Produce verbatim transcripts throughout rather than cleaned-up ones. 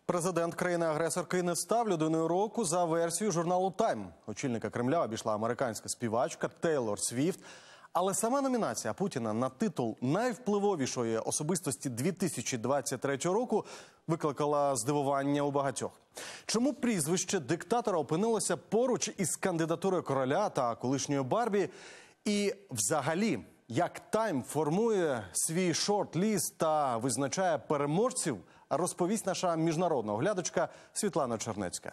Президент країни-агресорки не став людиною року за версією журналу «Тайм». Очільника Кремля обійшла американська співачка Тейлор Свіфт. Але сама номінація Путіна на титул найвпливовішої особистості дві тисячі двадцять третього року викликала здивування у багатьох. Чому прізвище диктатора опинилося поруч із кандидатурою короля та колишньої Барбі? І взагалі, як «Тайм» формує свій шорт-ліст та визначає переможців, розповість наша міжнародна оглядачка Світлана Чернецька.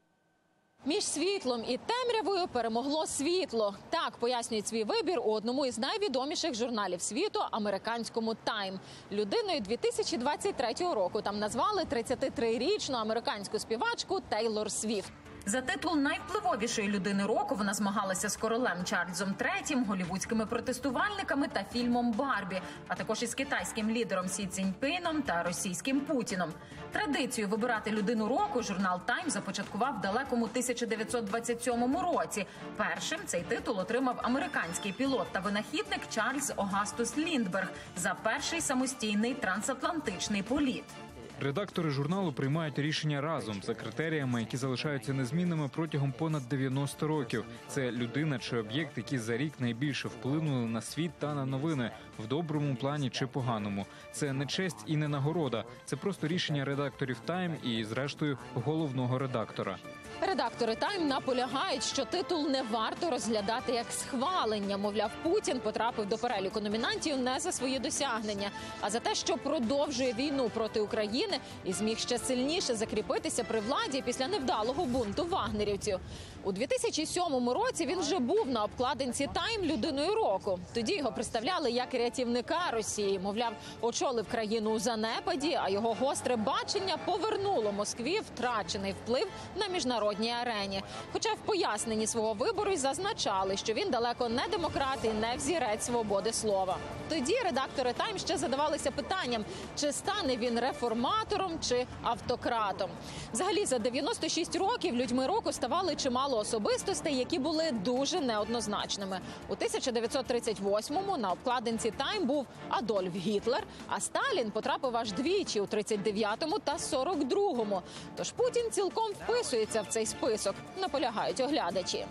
Між світлом і темрявою перемогло світло. Так пояснюють свій вибір у одному із найвідоміших журналів світу – американському «Тайм». Людиною дві тисячі двадцять третього року там назвали тридцятитрирічну американську співачку Тейлор Свіфт. За титул найвпливовішої людини року вона змагалася з королем Чарльзом третім, голлівудськими протестувальниками та фільмом «Барбі», а також із китайським лідером Сі Цзіньпіном та російським Путіном. Традицію вибирати людину року журнал «Тайм» започаткував в далекому тисяча дев'ятсот двадцять сьомому році. Першим цей титул отримав американський пілот та винахідник Чарльз Огастус Ліндберг за перший самостійний трансатлантичний політ. Редактори журналу приймають рішення разом за критеріями, які залишаються незмінними протягом понад дев'яноста років. Це людина чи об'єкт, які за рік найбільше вплинули на світ та на новини, в доброму плані чи поганому. Це не честь і не нагорода. Це просто рішення редакторів «Тайм» і, зрештою, головного редактора. Редактори «Тайм» наполягають, що титул не варто розглядати як схвалення. Мовляв, Путін потрапив до переліку номінантів не за свої досягнення, а за те, що продовжує війну проти України і зміг ще сильніше закріпитися при владі після невдалого бунту вагнерівців. У дві тисячі сьомому році він вже був на обкладинці «Тайм» людиною року. Тоді його представляли як рятівника Росії. Мовляв, очолив країну у занепаді, а його гостре бачення повернуло Москві втрачений вплив на міжнародній арені. Хоча в поясненні свого вибору й зазначали, що він далеко не демократ і не взірець свободи слова. Тоді редактори «Тайм» ще задавалися питанням, чи стане він реформатором чи автократом. Взагалі, за дев'яносто шість років людьми року ставали чимало особистостей, які були дуже неоднозначними. У тисяча дев'ятсот тридцять восьмому на обкладинці «Тайм» був Адольф Гітлер, а Сталін потрапив аж двічі – у тридцять дев'ятому та сорок другому. Тож Путін цілком вписується в цей список, наполягають оглядачі.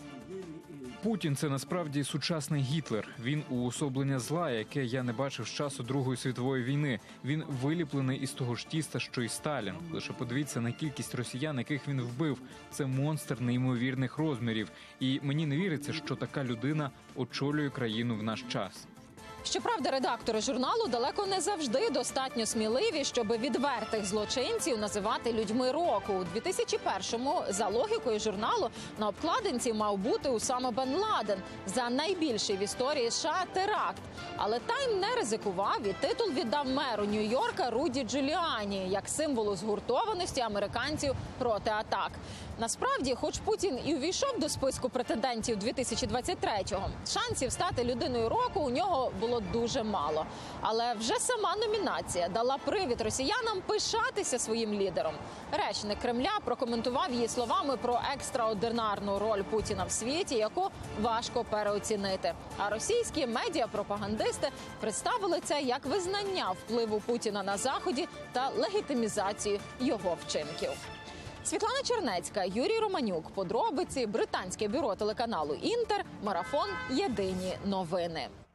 Путін – це насправді сучасний Гітлер. Він уособлення зла, яке я не бачив з часу Другої світової війни. Він виліплений із того ж тіста, що й Сталін. Лише подивіться на кількість росіян, яких він вбив. Це монстр неймовірних розмірів. І мені не віриться, що така людина очолює країну в наш час. Щоправда, редактори журналу далеко не завжди достатньо сміливі, щоб відвертих злочинців називати людьми року. У дві тисячі першому, за логікою журналу, на обкладинці мав бути Усама бен Ладен за найбільший в історії США теракт. Але «Тайм» не ризикував і титул віддав меру Нью-Йорка Руді Джуліані як символу згуртованості американців проти атак. Насправді, хоч Путін і увійшов до списку претендентів дві тисячі двадцять третього, шансів стати людиною року у нього було дуже мало. Але вже сама номінація дала привід росіянам пишатися своїм лідером. Речник Кремля прокоментував її словами про екстраординарну роль Путіна в світі, яку важко переоцінити. А російські медіапропагандисти представили це як визнання впливу Путіна на Заході та легітимізацію його вчинків. Світлана Чернецька, Юрій Романюк. Подробиці. Британське бюро телеканалу «Інтер». Марафон. Єдині новини.